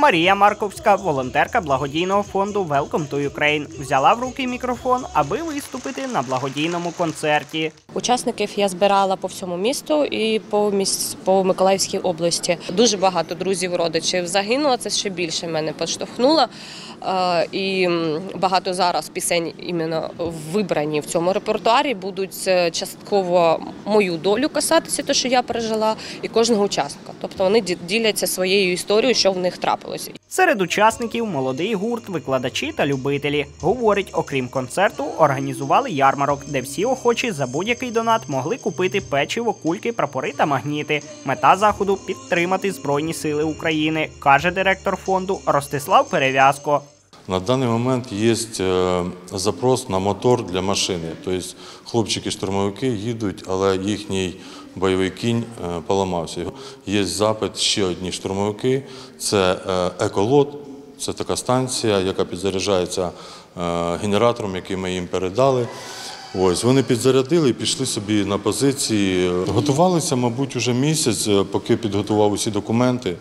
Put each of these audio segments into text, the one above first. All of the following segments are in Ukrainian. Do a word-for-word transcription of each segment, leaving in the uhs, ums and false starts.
Марія Марковська, волонтерка благодійного фонду «Welcome to Ukraine», взяла в руки мікрофон, аби виступити на благодійному концерті. Учасників я збирала по всьому місту і по, міс... по Миколаївській області. Дуже багато друзів, родичів загинуло, це ще більше мене підштовхнуло. І багато зараз пісень іменно вибрані в цьому репертуарі будуть частково мою долю касатися, те, що я пережила, і кожного учасника. Тобто вони діляться своєю історією, що в них трапилося. Серед учасників молодий гурт, викладачі та любителі. Говорить, окрім концерту, організували ярмарок, де всі охочі за будь-який донат могли купити печиво, кульки, прапори та магніти. Мета заходу – підтримати Збройні сили України, каже директор фонду Ростислав Перев'язко. На даний момент є запрос на мотор для машини. Тобто хлопчики-штурмовики їдуть, але їхній бойовий кінь поламався. Є запит ще одні штурмовики. Це еколот, це така станція, яка підзаряджається генератором, який ми їм передали. Ось, вони підзарядили і пішли собі на позиції. Готувалися, мабуть, уже місяць, поки підготував усі документи.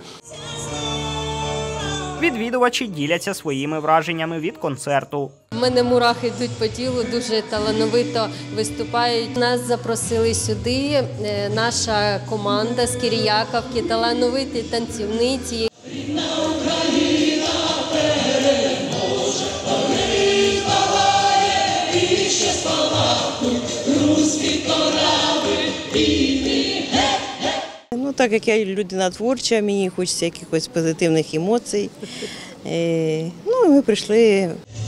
Відвідувачі діляться своїми враженнями від концерту. У мене мурахи йдуть по тілу, дуже талановито виступають. Нас запросили сюди, наша команда з Киріяковки, талановиті танцівниці. Рідна Україна переможе, горить палає, і ще спалахнуть руські корабель, війни, ге-ге. Ну, так як я людина творча, мені хочеться якихось позитивних емоцій. Е, ну, ми прийшли.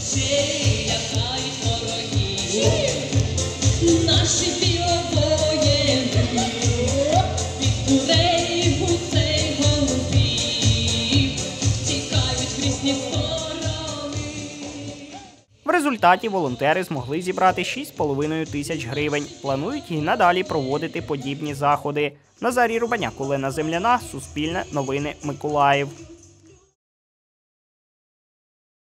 Наші біовоєни, від курей, гусей, голубів, тікають в різні сторони. В результаті волонтери змогли зібрати шість з половиною тисяч гривень. Планують і надалі проводити подібні заходи. Назарій Рубаняк, Олена Земляна, Суспільне, Новини, Миколаїв.